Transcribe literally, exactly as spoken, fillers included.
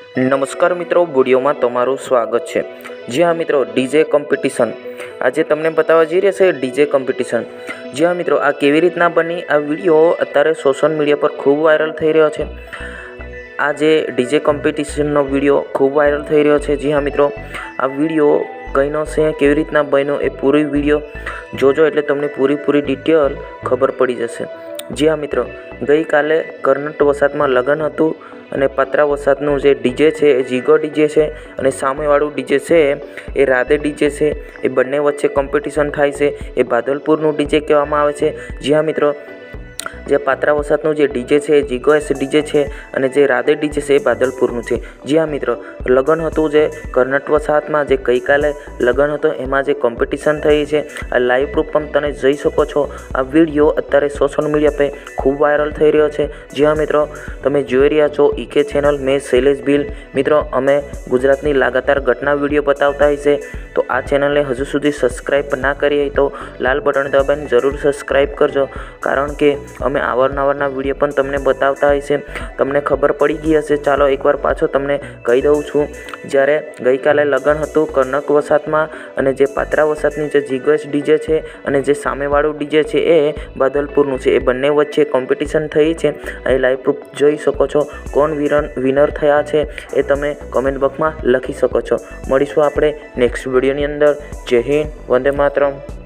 નમસ્કાર મિત્રો, વિડીયોમાં તમારું સ્વાગત છે। જી હા મિત્રો, ડીજે કોમ્પિટિશન આજે તમને બતાવવા જઈ રહ્યા છે ડીજે કોમ્પિટિશન। જી હા મિત્રો, આ કેવી રીતના બની આ વિડીયો અત્યારે સોશિયલ મીડિયા પર ખૂબ વાયરલ થઈ રહ્યો છે। આ જે ડીજે કોમ્પિટિશનનો વિડીયો ખૂબ વાયરલ થઈ રહ્યો છે। જી હા મિત્રો, આ વિડીયો કઈનો છે, કેવી રીતના બન્યો એ પૂરી વિડીયો જોજો એટલે તમને પૂરી પૂરી ડિટેલ ખબર પડી જશે। જી હા મિત્રો, ગઈકાલે કર્ણાટ વસાતમાં લગ્ન હતું અને પાત્રા વસાતનું જે ડીજે છે એ જીગો ડીજે છે અને સામેવાળું ડીજે છે એ રાધે ડીજે છે। એ બંને વચ્ચે કોમ્પિટિશન થાય છે। એ બાદલપુરનું ડીજે કહેવામાં આવે છે। જી હા મિત્રો, જે પાત્રા વસાતનું જે ડીજે છે એ જીગો એસ ડીજે છે અને જે રાધે ડીજે છે એ બાદલપુરનું છે। જી હા મિત્રો, લગ્ન હતું જે કર્ણાટ વસાહતમાં, જે ગઈકાલે લગ્ન હતો એમાં જે કોમ્પિટિશન થઈ છે આ લાઈવ પ્રૂફ પણ તમે જોઈ શકો છો। આ વિડીયો અત્યારે સોશિયલ મીડિયા પર ખૂબ વાયરલ થઈ રહ્યો છે। જી હા મિત્રો, તમે જોઈ રહ્યા છો ઈકે ચેનલ, મેં શૈલેષ ભીલ। મિત્રો, અમે ગુજરાતની લગાતાર ઘટના વિડીયો બતાવતા હોય છે, તો આ ચેનલને હજુ સુધી સબસ્ક્રાઈબ ના કરી હોય તો લાલ બટન દબાવીને જરૂર સબસ્ક્રાઈબ કરજો, કારણ કે અમે અવારનવારના વિડીયો પણ તમને બતાવતા હોય છે। તમને ખબર પડી ગઈ હશે, ચાલો એકવાર પાછો તમને કહી દઉં છું। જ્યારે ગઈકાલે લગ્ન હતું કર્ણાટ વસાતમાં અને જે પાત્રા વસાતની જે જીગોસ ડીજે છે અને જે સામેવાળું ડીજે છે એ બાદલપુરનું છે, એ બંને વચ્ચે કોમ્પિટિશન થઈ છે। અહીં લાઈવ પ્રૂફ જોઈ શકો છો। કોણ વિરન વિનર થયા છે એ તમે કમેન્ટ બોક્સમાં લખી શકો છો। મળીશું આપણે નેક્સ્ટ વિડીયોની અંદર। જય હિન્દ, વંદે માતરમ।